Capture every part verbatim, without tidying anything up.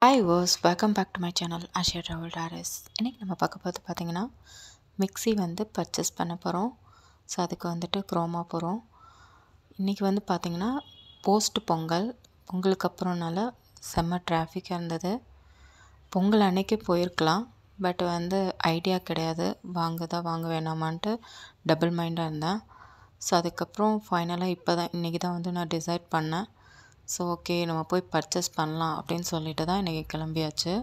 Hi viewers, welcome back to my channel Ashiya Travel Diaries. இன்னைக்கு நம்ம பார்க்க போகிறது பார்த்தீங்கன்னா மிக்ஸி வந்து பர்ச்சேஸ் பண்ண போகிறோம். ஸோ அதுக்கு வந்துட்டு குரோமா போகிறோம். இன்றைக்கி வந்து பார்த்திங்கன்னா போஸ்ட் பொங்கல் பொங்கலுக்கு அப்புறம்னால செம்ம டிராஃபிக்காக இருந்தது. பொங்கல் அன்னைக்கு போயிருக்கலாம், பட் வந்து ஐடியா கிடையாது, வாங்குதா வாங்க வேணாமான்ட்டு டபுள் மைண்டாக இருந்தேன். ஸோ அதுக்கப்புறம் ஃபைனலாக இப்போ தான் இன்றைக்கி தான் வந்து நான் டிசைட் பண்ணேன். ஸோ ஓகே நம்ம போய் பர்ச்சேஸ் பண்ணலாம் அப்படின்னு சொல்லிட்டு தான் இன்றைக்கி கிளம்பியாச்சு.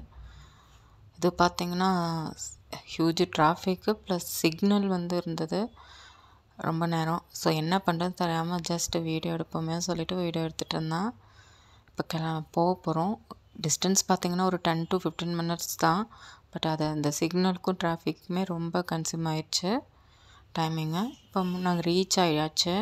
இது பார்த்திங்கன்னா ஹியூஜ் டிராஃபிக்கு ப்ளஸ் சிக்னல் வந்து இருந்தது ரொம்ப நேரம். ஸோ என்ன பண்ணுறது தெரியாமல் ஜஸ்ட் வீடியோ எடுப்போமே சொல்லிவிட்டு வீடியோ எடுத்துகிட்டு இருந்தேன். இப்போ கிள போக போகிறோம். டிஸ்டன்ஸ் பார்த்திங்கன்னா ஒரு டென் டு ஃபிஃப்டீன் மினிட்ஸ் தான், பட் அது அந்த சிக்னலுக்கும் டிராஃபிக்குமே ரொம்ப கன்சியூம் ஆயிடுச்சு டைமிங்கு. இப்போ நாங்கள் ரீச் ஆகியாச்சு.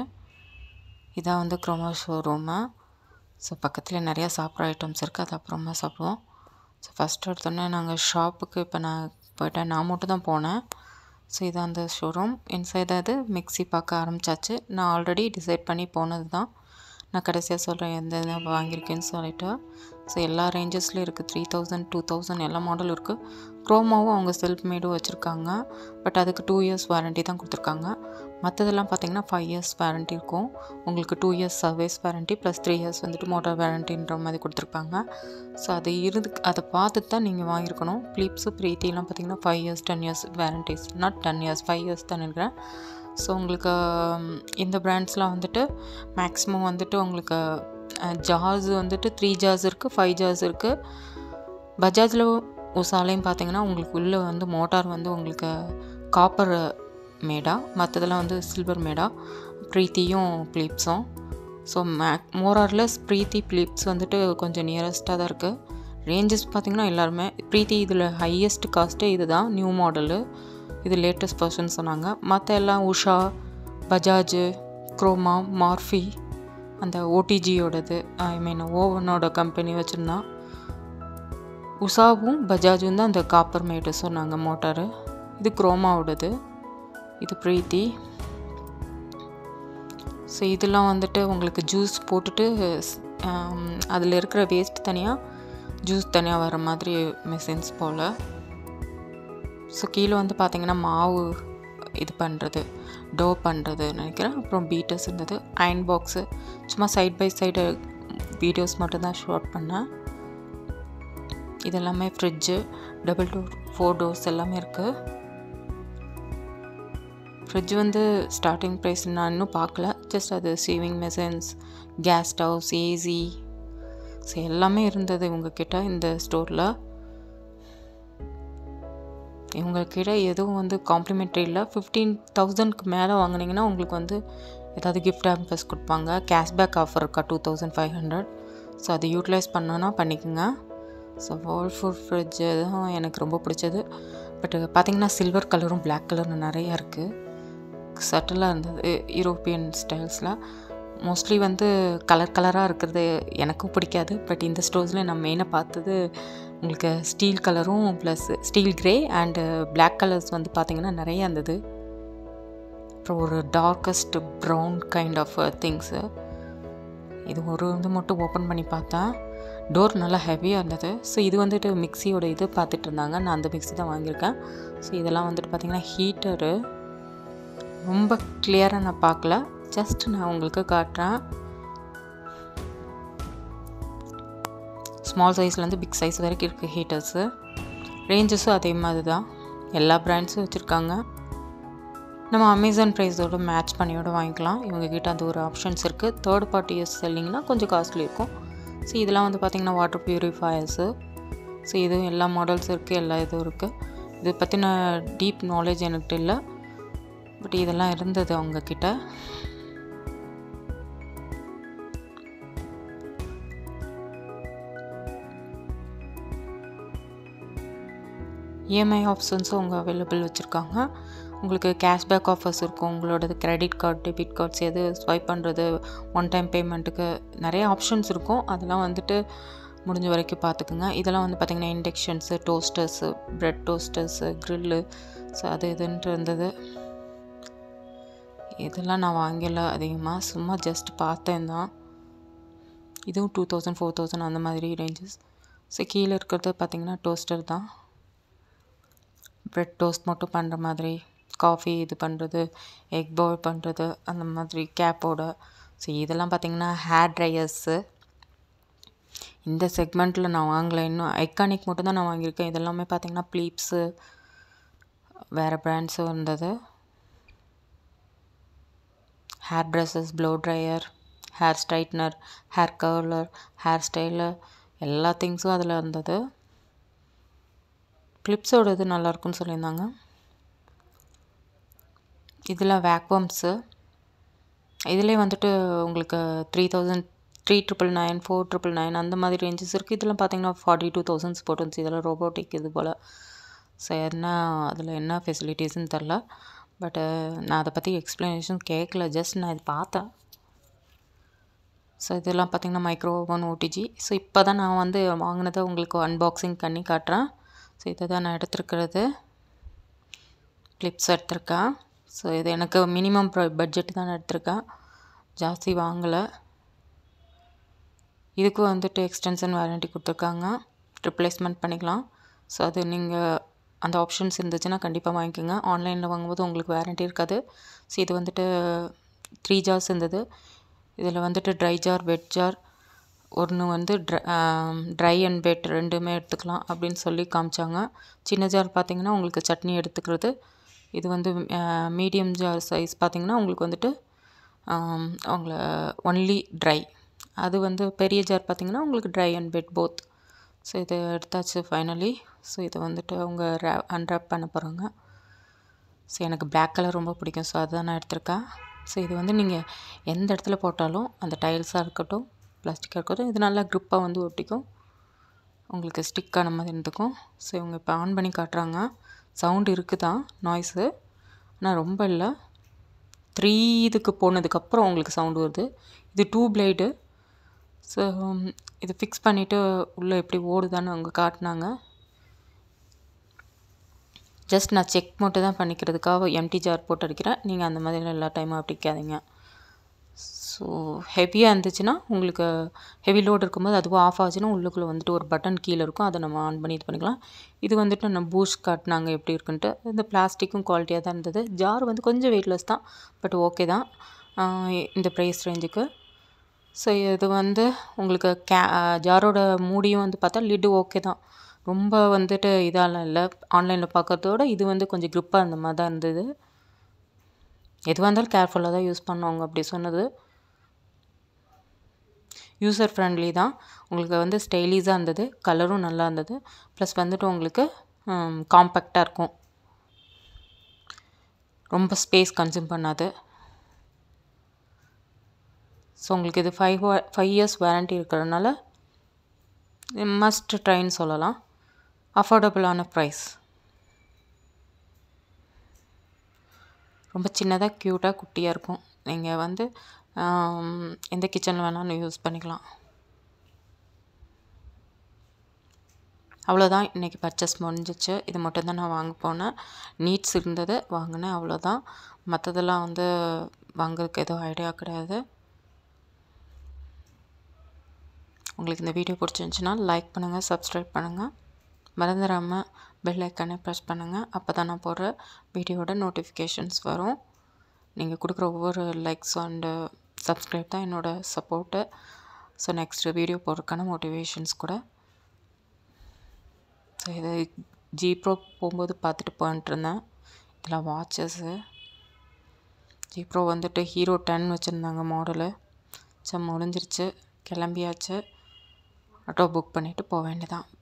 இதான் வந்து குரோமா ஷோரூமு. ஸோ பக்கத்தில் நிறையா சாப்பிட்ற ஐட்டம்ஸ் இருக்குது, அது அப்புறமா சாப்பிடுவோம். ஸோ ஃபஸ்ட்டு எடுத்தோன்னே நாங்கள் ஷாப்புக்கு இப்போ நான் போயிட்டேன், நான் மட்டும் தான் போனேன். ஸோ இதான் அந்த ஷோரூம். இன்சைட் அது மிக்ஸி பார்க்க ஆரம்பித்தாச்சு. நான் ஆல்ரெடி டிசைட் பண்ணி போனது தான். நான் கடைசியாக சொல்கிறேன் எந்த இதை வாங்கியிருக்கேன்னு சொல்லிவிட்டு. ஸோ எல்லா ரேஞ்சஸ்லேயும் இருக்குது, த்ரீ தௌசண்ட் டூ தௌசண்ட் எல்லா மாடலும் இருக்குது. குரோமாவும் அவங்க செல்ஃப் மேடும் வச்சுருக்காங்க, பட் அதுக்கு டூ இயர்ஸ் வாரண்ட்டி தான் கொடுத்துருக்காங்க. மற்றதெல்லாம் பார்த்திங்கன்னா ஃபைவ் இயர்ஸ் வாரண்ட்டி இருக்கும். உங்களுக்கு two years service warranty plus three years வந்துட்டு மோட்டார் வாரண்ட்டின்ற மாதிரி கொடுத்துருப்பாங்க. ஸோ அது இருந்து அதை பார்த்துட்டு தான் நீங்கள் வாங்கியிருக்கணும். ஃபிலிப்ஸு பிரீத்திலாம் பார்த்திங்கன்னா five years ten years warranties, not ten years five years தான் நினைக்கிறேன். ஸோ உங்களுக்கு இந்த பிராண்ட்ஸ்லாம் வந்துட்டு மேக்ஸிமம் வந்துட்டு உங்களுக்கு ஜார்ஸ் வந்துட்டு த்ரீ ஜார்ஸ் இருக்குது, ஃபைவ் ஜார்ஸ் இருக்குது. பஜாஜில் உஷாலையும் பார்த்திங்கன்னா உங்களுக்கு உள்ளே வந்து மோட்டார் வந்து உங்களுக்கு காப்பர் மேடா, மற்றதெல்லாம் வந்து சில்வர் மேடா. ப்ரீத்தியும் பிலிப்ஸும். So make more or less Preethi Philips வந்துட்டு கொஞ்சம் நியரஸ்ட்டாக தான் இருக்குது. ரேஞ்சஸ் பார்த்திங்கன்னா எல்லாருமே ப்ரீத்தி இதில் ஹையஸ்ட் காஸ்ட்டே இது தான், நியூ மாடலு, இது லேட்டஸ்ட் பர்சன் சொன்னாங்க. மற்ற எல்லாம் உஷா, பஜாஜு, குரோமா, மார்ஃபி, அந்த ஓடிஜியோடது ஐ மீன் ஓவனோட கம்பெனி வச்சுருந்தான். உஷாவும் பஜாஜும் தான் அந்த காப்பர் மேடு சொன்னாங்க மோட்டாரு. இது குரோமாவோடது, இது ப்ரீத்தி. ஸோ இதெல்லாம் வந்துட்டு உங்களுக்கு ஜூஸ் போட்டுட்டு அதில் இருக்கிற வேஸ்ட் தனியாக ஜூஸ் தனியாக வர மாதிரி மெஷின்ஸ் போல். ஸோ கீழே வந்து பார்த்திங்கன்னா மாவு இது பண்ணுறது, டோ பண்ணுறது நினைக்கிறேன். அப்புறம் பீட்டர்ஸ் இருந்தது, அயன் பாக்ஸு. சும்மா சைட் பை சைடு வீடியோஸ் மட்டும்தான் ஷூட் பண்ணேன். இதெல்லாமே fridge, double door four doors எல்லாமே இருக்குது. ஃப்ரிட்ஜ் வந்து ஸ்டார்டிங் ப்ரைஸ் நான் இன்னும் பார்க்கல, ஜஸ்ட் அது sewing machines, gas stoves, AC, so எல்லாமே இருந்தது இவங்கக்கிட்ட இந்த ஸ்டோரில். இவங்கக்கிட்ட எதுவும் வந்து காம்ப்ளிமெண்ட்ரி இல்லை. ஃபிஃப்டீன் தௌசண்ட்க்கு மேலே வாங்கினீங்கன்னா உங்களுக்கு வந்து ஏதாவது கிஃப்ட் ஆம்பர்ஸ் கொடுப்பாங்க. கேஷ்பேக் ஆஃபர் இருக்கா two thousand five hundred. So அதை யூட்டிலைஸ் பண்ணோன்னா பண்ணிக்கோங்க. ஸோ வேர்ல்ஃபுல் ஃப்ரிட்ஜு தான் எனக்கு ரொம்ப பிடிச்சது. பட் பார்த்திங்கன்னா சில்வர் கலரும் பிளாக் கலரும் நிறையா இருக்குது, சட்டிலாக இருந்தது யூரோப்பியன் ஸ்டைல்ஸில். மோஸ்ட்லி வந்து கலர் கலராக இருக்கிறது எனக்கும் பிடிக்காது, பட் இந்த ஸ்டோர்ஸில் நான் மெயினாக பார்த்தது உங்களுக்கு ஸ்டீல் கலரும் plus steel grey and black colours வந்து பார்த்திங்கன்னா நிறையா இருந்தது. அப்புறம் ஒரு darkest brown kind of things. இது ஒரு இது மட்டும் ஓப்பன் பண்ணி பார்த்தேன், டோர் நல்லா ஹெவியாக இருந்தது. ஸோ இது வந்துட்டு மிக்சியோட இது பார்த்துட்டு இருந்தாங்க, நான் அந்த மிக்ஸி தான் வாங்கியிருக்கேன். ஸோ இதெல்லாம் வந்துட்டு பார்த்திங்கன்னா ஹீட்டரு. ரொம்ப கிளியராக நான் பார்க்கல, ஜஸ்ட் நான் உங்களுக்கு காட்டுறேன். ஸ்மால் சைஸ்லேருந்து பிக் சைஸ் வரைக்கும் இருக்குது ஹீட்டர்ஸு. ரேஞ்சஸும் அதே மாதிரி தான், எல்லா பிராண்ட்ஸும் வச்சுருக்காங்க. நம்ம அமேசான் ப்ரைஸோட மேட்ச் பண்ணியோட வாங்கிக்கலாம். இவங்கக்கிட்ட அந்த ஒரு ஆப்ஷன்ஸ் இருக்குது. தேர்ட் பார்ட்டி யூஸ் செல்லிங்னா கொஞ்சம் காஸ்ட்லி இருக்கும். ஸோ இதெல்லாம் வந்து பார்த்திங்கன்னா வாட்டர் ப்யூரிஃபயர்ஸு. ஸோ இதுவும் எல்லா மாடல்ஸும் இருக்குது, எல்லா இதுவும் இருக்குது. இதை பற்றின டீப் நாலேஜ் எனக்கு இல்லை, பட் இதெல்லாம் இருந்தது அவங்கக்கிட்ட. இஎம்ஐ ஆப்ஷன்ஸும் அவங்க அவைலபிள் வச்சுருக்காங்க. உங்களுக்கு கேஷ்பேக் ஆஃபர்ஸ் இருக்கும், உங்களோட கிரெடிட் கார்டு, டெபிட் கார்ட்ஸ் எது ஸ்வைப் பண்ணுறது, ஒன் டைம் பேமெண்ட்டுக்கு நிறைய ஆப்ஷன்ஸ் இருக்கும். அதெல்லாம் வந்துட்டு முடிஞ்ச வரைக்கும் பார்த்துக்குங்க. இதெல்லாம் வந்து பார்த்திங்கன்னா inductions, toasters, bread toasters, grill, so அது இதுன்ட்டு இருந்தது. இதெல்லாம் நான் வாங்கலை அதிகமாக, சும்மா ஜஸ்ட் பார்த்தேன் தான். இதுவும் டூ தௌசண்ட் ஃபோர் தௌசண்ட் அந்த மாதிரி ரேஞ்சஸ். ஸோ கீழே இருக்கிறது பார்த்திங்கன்னா டோஸ்டர் தான். ப்ரெட் டோஸ்ட் மட்டும் பண்ணுற மாதிரி, காஃபி இது பண்ணுறது, எக் பாயில் பண்ணுறது, அந்த மாதிரி கேப்போட. ஸோ இதெல்லாம் பார்த்திங்கன்னா ஹேர் ட்ரையர்ஸு. இந்த செக்மெண்ட்டில் நான் வாங்கலை, இன்னும் ஐகானிக் மட்டும் தான் நான் வாங்கியிருக்கேன். இதெல்லாமே பார்த்திங்கன்னா ப்ளீப்ஸு, வேறு பிராண்ட்ஸும் இருந்தது. Hair brushes, blow dryer, hair straightener, hair curler, hair styler, எல்லா திங்ஸும் அதில் இருந்தது. கிளிப்ஸோட இது நல்லாயிருக்குன்னு சொல்லியிருந்தாங்க. இதில் வேக்வம்ஸு, இதிலே வந்துட்டு உங்களுக்கு three thousand three triple nine four triple nine அந்த மாதிரி ரேஞ்சஸ் இருக்குது. இதெல்லாம் பார்த்தீங்கன்னா ஃபார்ட்டி டூ தௌசண்ட்ஸ் போட்டுருந்துச்சு. இதெல்லாம் ரோபோட்டிக் இது போல். ஸோ என்ன அதில் என்ன ஃபெசிலிட்டிஸ்ன்னு தெரில. பட்டு நான் அதை பற்றி எக்ஸ்ப்ளனேஷன் கேட்கல, ஜஸ்ட் நான் இது பார்த்தேன். ஸோ இதெல்லாம் பார்த்திங்கன்னா மைக்ரோ ஓவன், ஓடிஜி. ஸோ இப்போ தான் நான் வந்து வாங்கினதை உங்களுக்கு அன்பாக்சிங் பண்ணி காட்டுறேன். ஸோ இதை தான் நான் எடுத்துருக்கிறது. கிளிப்ஸ் எடுத்திருக்கேன். ஸோ இது எனக்கு மினிமம் பட்ஜெட் தான் நான் எடுத்திருக்கேன், ஜாஸ்தி வாங்கலை. இதுக்கு வந்துட்டு எக்ஸ்டென்ஷன் வாரண்ட்டி கொடுத்துருக்காங்க, ரிப்ளேஸ்மெண்ட் பண்ணிக்கலாம். ஸோ அது நீங்கள் அந்த ஆப்ஷன்ஸ் இருந்துச்சுன்னா கண்டிப்பாக வாங்கிக்கோங்க. ஆன்லைனில் வாங்கும்போது உங்களுக்கு வாரண்ட்டி இருக்காது. ஸோ இது வந்துட்டு த்ரீ ஜார்ஸ் இருந்தது. இதில் வந்துட்டு ட்ரை ஜார், வெட் ஜார், ஒன்று வந்து ட்ரை ட்ரை அண்ட் வெட் ரெண்டுமே எடுத்துக்கலாம் அப்படின்னு சொல்லி காமிச்சாங்க. சின்ன ஜார் பார்த்திங்கன்னா உங்களுக்கு சட்னி எடுத்துக்கிறது. இது வந்து மீடியம் ஜார் சைஸ் பார்த்திங்கன்னா உங்களுக்கு வந்துட்டு அவங்கள ஒன்லி ட்ரை. அது வந்து பெரிய ஜார் பார்த்திங்கன்னா உங்களுக்கு dry and wet both. So இதை எடுத்தாச்சு ஃபைனலி. ஸோ இதை வந்துட்டு அவங்க ரே அன்ராப் பண்ண போகிறாங்க. ஸோ எனக்கு பிளாக் கலர் ரொம்ப பிடிக்கும், ஸோ அதுதான் நான் எடுத்திருக்கேன். ஸோ இது வந்து நீங்கள் எந்த இடத்துல போட்டாலும், அந்த டைல்ஸாக இருக்கட்டும், பிளாஸ்டிக்காக இருக்கட்டும், இது நல்லா க்ரிப்பாக வந்து ஒட்டிக்கும், உங்களுக்கு ஸ்டிக்கான மாதிரி இருந்துக்கும். ஸோ இவங்க இப்போ ஆன் பண்ணி காட்டுறாங்க. சவுண்டு இருக்குது தான், நாய்ஸு, ஆனால் ரொம்ப இல்லை. த்ரீ இதுக்கு போனதுக்கப்புறம் உங்களுக்கு சவுண்டு வருது. இது டூ பிளேடு. ஸோ இது ஃபிக்ஸ் பண்ணிவிட்டு உள்ளே எப்படி ஓடுதான்னு அவங்க காட்டினாங்க. ஜஸ்ட் நான் செக் மட்டும் தான் பண்ணிக்கிறதுக்காக எம்டி ஜார் போட்டு அடிக்கிறேன். நீங்கள் அந்த மாதிரி எல்லா டைமும் அடிக்காதீங்க. ஸோ ஹெவியாக இருந்துச்சுன்னா, உங்களுக்கு ஹெவி லோடு இருக்கும்போது அதுவும் ஆஃப் ஆச்சுன்னா உள்ளுக்குள்ளே வந்துட்டு ஒரு பட்டன் கீழே இருக்கும், அதை நம்ம ஆன் பண்ணி இது பண்ணிக்கலாம். இது வந்துட்டு நம்ம பூஸ்ட் காட்டினாங்க எப்படி இருக்குன்ட்டு. இந்த பிளாஸ்டிக்கும் குவாலிட்டியாக தான் இருந்தது. ஜார் வந்து கொஞ்சம் வெயிட்லெஸ் தான், பட் ஓகே தான் இந்த ப்ரைஸ் ரேஞ்சுக்கு. ஸோ இது வந்து உங்களுக்கு கே ஜாரோட மூடியும் வந்து பார்த்தா லிட்டு ஓகே தான், ரொம்ப வந்துட்டு இதெல்லாம் இல்லை. ஆன்லைனில் பார்க்குறதோட இது வந்து கொஞ்சம் க்ரிப்பாக அந்த மாதிரி தான் இருந்தது. எதுவாக இருந்தாலும் கேர்ஃபுல்லாக தான் யூஸ் பண்ணுவாங்க அப்படி சொன்னது. யூசர் ஃப்ரெண்ட்லி தான், உங்களுக்கு வந்து ஸ்டைலிஷாக இருந்தது, கலரும் நல்லா இருந்தது. ப்ளஸ் வந்துட்டு உங்களுக்கு காம்பேக்டாக இருக்கும், ரொம்ப ஸ்பேஸ் கன்சியூம் பண்ணாது. ஸோ உங்களுக்கு இது ஃபைவ் ஃபைவ் இயர்ஸ் வாரண்ட்டி இருக்கிறதுனால மஸ்ட் ட்ரைன்னு சொல்லலாம். அஃபோர்டபுளான ப்ரைஸ். ரொம்ப சின்னதாக க்யூட்டாக குட்டியாக இருக்கும். நீங்கள் வந்து எந்த கிச்சனில் வேணாலும் யூஸ் பண்ணிக்கலாம். அவ்வளோதான், இன்றைக்கி பர்ச்சேஸ் முடிஞ்சிச்சு. இது மட்டும்தான் நான் வாங்க போனேன். நீட்ஸ் இருந்தது, வாங்கினேன், அவ்வளோதான். மற்றதெல்லாம் வந்து வாங்குறதுக்கு எதுவும் ஐடியா கிடையாது. உங்களுக்கு இந்த வீடியோ பிடிச்சிருந்துச்சின்னா லைக் பண்ணுங்கள், சப்ஸ்கிரைப் பண்ணுங்கள், மறந்துடாமல் பெல் ஐக்கானே ப்ரெஸ் பண்ணுங்கள். அப்போ தான் நான் போடுற வீடியோட நோட்டிஃபிகேஷன்ஸ் வரும். நீங்கள் கொடுக்குற ஒவ்வொரு லைக்ஸ் அண்டு சப்ஸ்கிரைப் தான் என்னோடய சப்போர்ட்டு. ஸோ நெக்ஸ்ட்டு வீடியோ போடுறதுக்கான மோட்டிவேஷன்ஸ் கூட. ஸோ இது ஜி ப்ரோ போகும்போது பார்த்துட்டு போயின்ட்டுருந்தேன். இதில் வாட்சஸ்ஸு ஜி ப்ரோ வந்துட்டு ஹீரோ டென் வச்சுருந்தாங்க மாடலு. சரி முடிஞ்சிருச்சு, கிளம்பியாச்சு. ஆட்டோ புக் பண்ணிவிட்டு போக வேண்டியதான்.